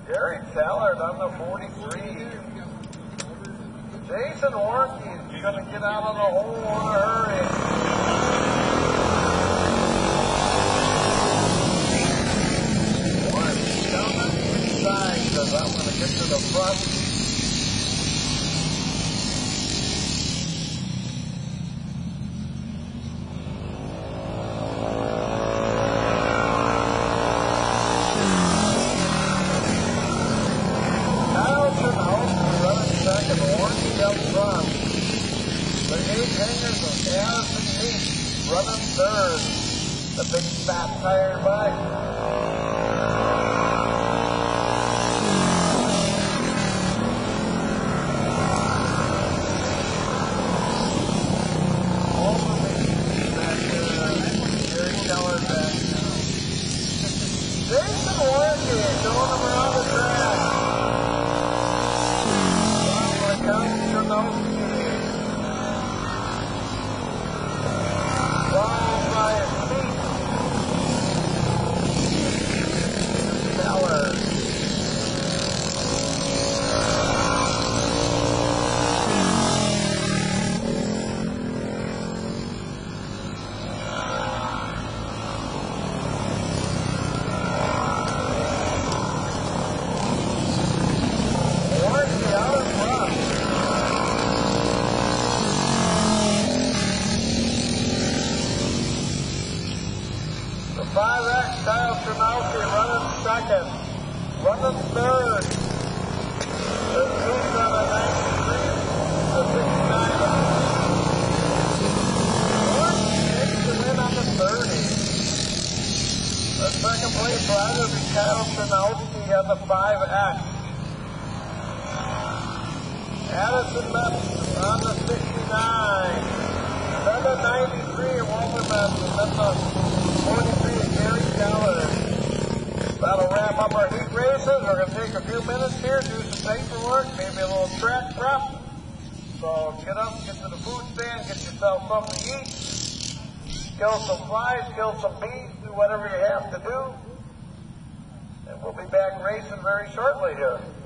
Gary Tallard on the 43. Jason Warnke is going to get out of the hole in a hurry. Warnke down on the inside says, I'm going to get to the front. Running third, the big fat tire bike. Jason Warnke showing them around the track. The 5X Kyle Turnouts running second, running third. The 2's on a 93, the 69. Warnke takes the win on the 30. The second place rider will be Kyle Turnouts on the 5X. Addison Metz on the 69. Then the 93 Walter Metz, and then the 43 is Gary Tallard. That'll wrap up our heat races. We're going to take a few minutes here, do some paperwork, maybe a little track prep. So get up, get to the food stand, get yourself something to eat, kill some flies, kill some bees, do whatever you have to do. And we'll be back racing very shortly here.